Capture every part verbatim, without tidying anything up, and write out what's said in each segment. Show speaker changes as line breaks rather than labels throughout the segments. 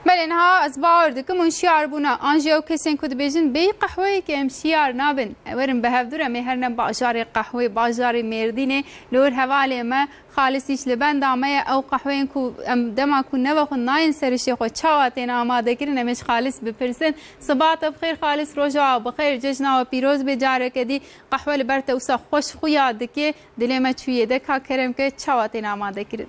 بلنها از باور دکم اون شیار بونا آنجا و کسین کد بیشن بی قهوه که ام شیار نابن ورم به هفدور مهرنا بازار قهوه بازار مردینه لور حوالی ما خالصیش لبن دامه او قهوه کو دما کو نو خو ناین سرشی خو چاواتین آماده کردن مش خالص بپرسن صبات بخیر خالص روزا بخیر جشنا و پیروز بجاره کدی قهوه لبرت اوسا خوش خو یاد که دل ما چویه دکا کرم که چاواتین آماده کردن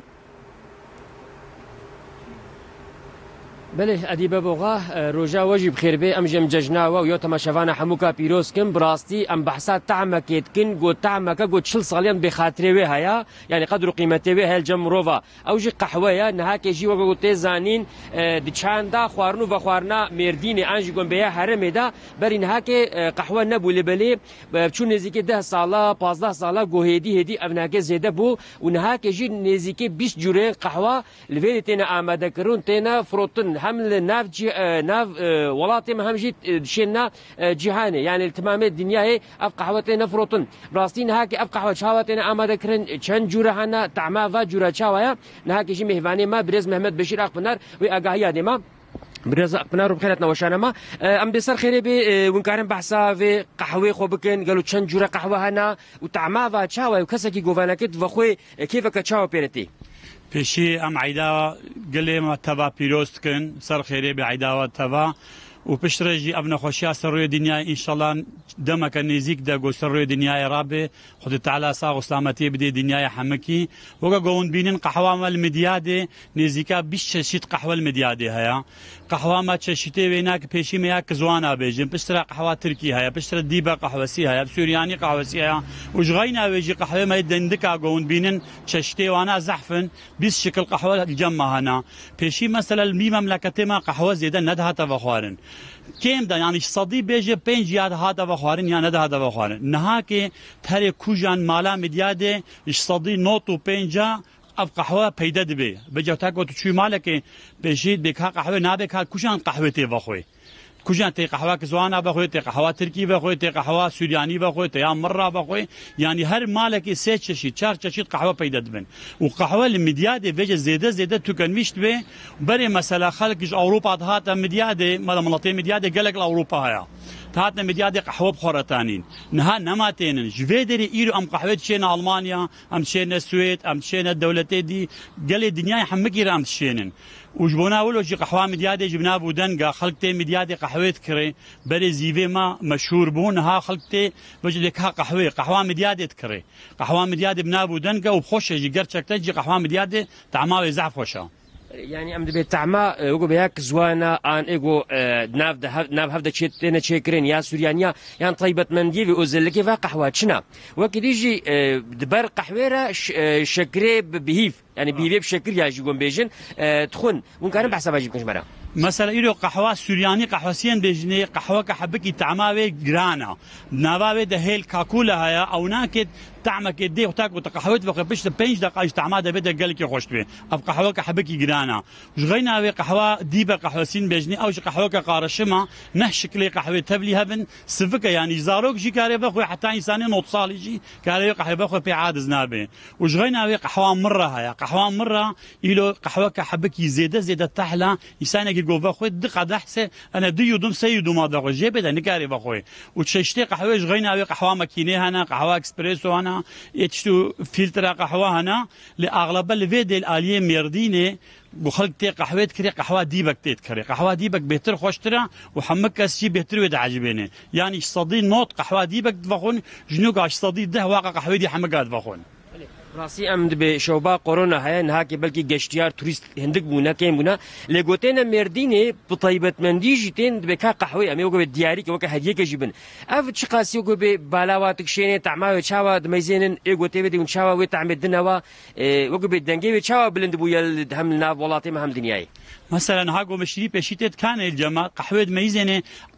بله ادیبه بوغا روجا وجب خیر به ام جم ججنا و یو تماشاوانا حموکا پیروز کن براستی ام بحثات تعمکت کن گو تعمکا گو چل سالیان بخاطره و هيا يعني قدر قيمته و هل جم روفا او جي قهوه يا نهاك جي وگو تزانين دچاندا خوارنو و خوارنا مردين انجي گون بها حرم دا بر نهاك قهوه نبو لبلي چون نزيك ده سالا پانزده سالا گو هدي هدي ابناك زيده بو و نهاك جي نزيك بیست جوره قهوه لويتنا آماده کرون تنا فروتن حمل ناف جي ناف ولاتي هم جيت شينا جهاني يعني التمام الدنيا هي اف قهوتنا فروتن براستين هاك اف قهوه شاوتنا اماده كرن چن جوره هنا طعما و جوره چاويا نهاك جي مهواني ما برز محمد بشير اقبنار و اگاهيا ديما برز اقبنار بخيرتنا وشانما ام بسر خيري بي ونكارن بحثا في قهوه خو بكن قالوا چن جوره قهوه هنا و طعما و چاوي و كسكي گوفانكت و خو كيفك چاو بيرتي
پیشی ام عیدا گلی ما تبا پیروست کن سر خیری به عیدا و تبا و پشترجی ابن خوشیا سر روی دنیا ان شاء الله دمک نزیک دا گو سر روی دنیا رابه خود تعالی ساق اسلامتی بدی دنیا حمکی وگا گون بینن قهوه مال مدیاده نزیکا بیش شیت قهوه المدیاده هيا قهوه ما چشیته ویناک پیشی ما یک زوانا بیجن پشتر قهوه ترکی هيا پشتر دیبا قهوه سی هيا سوریانی قهوه سی هيا وجغینا ویجی قهوه ما دندکا گون بینن چشیته وانا زحفن بیس شکل قهوه الجمع هنا پیشی مثلا می مملکت ما قهوه زیاده ندها تفخوارن كم دا يعني صدي بيجي بينج ياد هذا وخارن يعني هذا هذا وخارن نهاكي تري كوجان مالا مدياده صدي نوتو بينجا اب قهوه پیدا دبي بجو تاكو تشوي مالك بيجيد بك قهوه نابك كوجان قهوتي وخوي كوجان تي قهوه كزوانا بخوي تي قهوه تركي بخوي تي قهوه سورياني بخوي تي مره بخوي يعني هر مالك سه چشي چار چشي قهوه پیدا دبن وقهوه المدياده وجه زياده زياده تكنمشت به بري مثلا خلق اوروبا هات مدياده مال مناطق مدياده قالك اوروبا هيا تاتنا مدياده قهوه بخورتانين نها نماتين جفيدري ايرو ام قهوه شينا المانيا ام شينا السويد ام شينا الدولتي دي قال الدنيا حمقي ام شينن وجبنا اول شي قهوه مدياده جبنا بودنقا خلقتي مدياده قهوه كري بري زيفي ما مشهور بون ها خلقتي وجدك ها قهوه قهوه مدياده كري قهوه مدياده بنا بودنقا وبخش جي قرشك تجي قهوه مدياده طعمها يزعف وشا
يعني ام دبي تعما وگو بياك زوانا ان ايغو ناف ده ناف هفده تشيتنا تشيكرين يا سوريانيا يعني طيبه مندي في اوزلكي فا قهوه تشنا وكديجي دبر قهويره شكري بهيف يعني بهيف بشكل يا جيغون بيجن تخون ممكن بحسب اجيب كشمره
مثلا إيرو قهوة سورياني قهوة سين بيجني قهوة كحبكي تعماوي جرانا نبابي ده هيل كاكولا هيا أو ناكد تعمك دي وتاك وتقهوت وقت بيش بينج دقائق تعماده بده قالك يخش به أب قهوة كحبكي جرانا وجغينا وي قهوة ديبا قهوة سين بيجني أو قهوة كقارشمة نه شكل قهوة تبلي هبن سفكة يعني زاروك جي كاري بخوي حتى إنساني نوت صالي جي كاري قهوة بخوي بيعاد زنابه وجغينا وي قهوة مرة هيا قهوة مرة إلو قهوة كحبكي زيادة زيادة تحلى إنسانك گو بخوی دقه دحسه انا دیو دم سیدو ما دغه جيبه ده نکاری بخوی و چشتی قهوه غینا او قهوه ماکینه هنا قهوه اکسپرسو هنا یتشتو فلتر قهوه هنا لاغلب الفيد الاليه مردينه بخلق تي قهوه كري قهوه ديبك تيت كري قهوه ديبك بهتر خوشتره وحمك كسي بهتر ود عجبينه يعني صدي نوت قهوه ديبك بخون جنوق اش صدي ده واقع قهوه دي حمقات بخون
راسي ام دبي شوبا كورونا هاي نهاكي بلكي گشتيار توريست هندك بونا كيم بونا لغوتين مرديني بطيبت مندي جيتين دبي كا قهوه امي وگو دياري كو هديه كجبن اف تشقاسي وگو بي بالاواتك شيني طعما چاوا دميزين ايغوتي بدي چاوا وي طعم دنوا وگو بي دنگي چاوا بلند بو يل هم لنا ولاتي ما هم دنياي
مثلا هاغو مشري بشيتت كان الجماعه قهوه ميزنه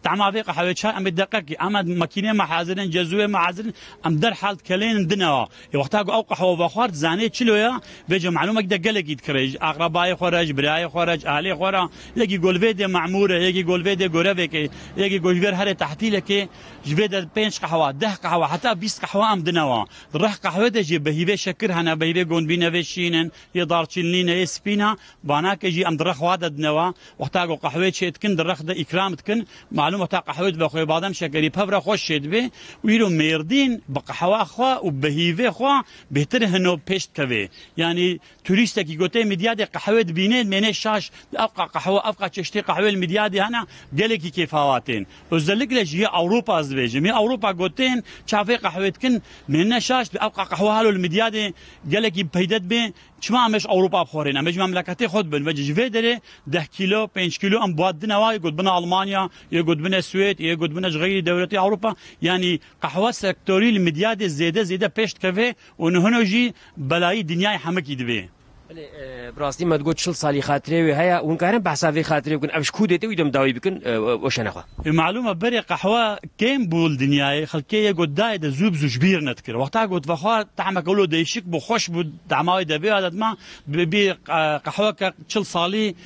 تعما في قهوه چای ام دقیق اما ماکینه محاضرن جزوه محاضرن ام در حال کلین دنوا وقتا او قهوه بخور زانه چلویا بجا معلومه ده گلگید کرج اقربای خورج برای خورج اهلی خورا یکی گلوید معموره یکی گلوید گوره که یکی گلویر هر تحتیل که جوید پنج قهوه ده قهوه حتی بیست قهوه ام دنوا رح قهوه ده بهیبه شکر هنا بهیبه گون بینه وشینن یه دارچینین اسپینا بانا که جی ام درخ واد دنوا وقتا قهوه چیت کن درخ ده اکرام کن معلومه تا قهوه بخوی بادم شکری پبر خوش شد به ویرو مردین بقهوه خوا و بهیوه خوا بهتر هنو پشت کوي یعنی توریست کی گوته میدیاد قهوه بینه منه شاش افقا قهوه افقا چشتی قهوه المدیاد هنا گلکی کیفاواتین özellikle جی اوروبا از ویج می اوروبا گوتین چافه قهوه کن منه شاش افقا قهوه هالو المدیاد گلکی پیدت به چما مش اوروبا بخورین مش مملکتی خود بن وجه جوی داره ده کیلو پنج کیلو ام بود نوای گود بنا المانیا یا گود بنا سوئد یا گود بنا غیر دولتی اوروبا یعنی قهوه سکتوری المدیاد زیاده زیاده پشت کوي و نه جی بلای دنیای همه کی دی
براستی ما تقول شل صالي خاطري وهي ونكارن بحسا في خاطري وكن أبش كودتي ويدم داوي بكن وش أنا خوا
معلومة بري قهوة كم بول دنياي خلكية قد داي ده زوب زوج بير نتكر وقتها قد فخار تعمل كله ده يشك بخش بود دعماي ده بيها ده ما ببي قهوة كشل صالي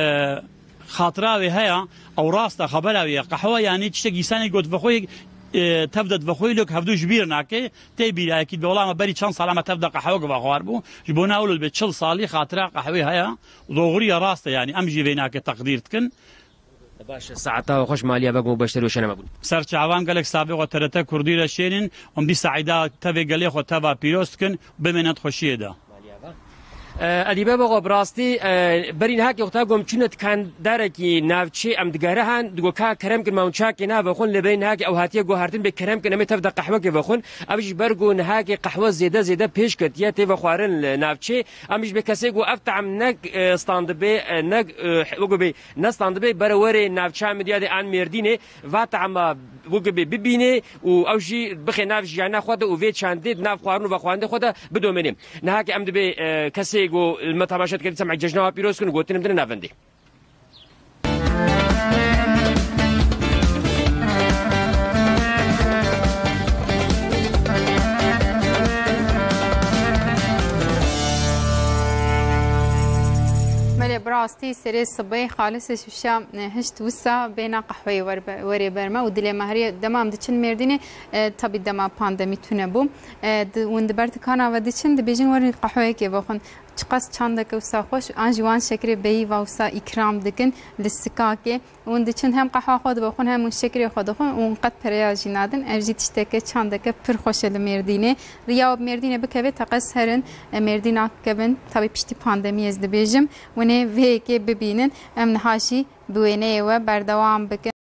خاطرة وهي أو راسته خبرة ويا قهوة يعني تشتكي إنسان قد فخوي تبدأ بخوي لك هفدو جبير ناكي تبي أكيد والله ما بري شان صلاة ما تبدأ قهوة بخوار بو جبونا أول بتشل صالي خاطرة قهوة هيا ضغرية راسته يعني أمجي بيناك تقدير تكن
باش ساعتها وخش مالية بقى مباشر وش أنا بقول
سر شعبان قالك سابق وترتا كردي رشينين وم دي سعيدة تبي قالي خو تبا بيروست كن بمنت خوشية ده
ادیبه بگو براستی برین هک یختا گم چونت کان داره کی نافچه ام دگاره هن دگو کا کرم کن ماونچا کی نه بخون لبین هک او هاتیه گو هردن به کرم کن متف د قهوه کی بخون ابش برگو نه هک قهوه زیاده زیاده پیش کت یا تی بخوارن نافچه امش به کسی گو افتعم نگ استاند به نگ بگو به نستاند به برور نافچه مدیاد ان مردینه و تعم بگو به ببینه او اوجی بخی نافچ یعنی خود او وی چاندید ناف خوارن و خوانده خود بدومنیم نه هک ام به کسی گو المتابعات كده سمع ججنا بيروس كن قلت نمدنا نافندي
ملي براستي سري الصبي خالص شوشا هشت وسا بين قهوه وري برما ودلي مهري دمام دچن مرديني تبي دما باندمي تنبو وند برت كانا ودچن دبيجن وري قهوه كي بخون چقاس چاندك وسا خوش انجوان شكري بي وسا اكرام دكن للسكاكي وند چن هم قهوه خود بخون هم شكري خود خون اون قد برياجي نادن ارجي تشتكه چاندك پر خوش المردينه رياض مردينه بكبه تقص هرن مردينا كبن تبي پشتي باندمي از دبيجم ونه وی که ببینن ام نهاشی بوینه و بردوام بکن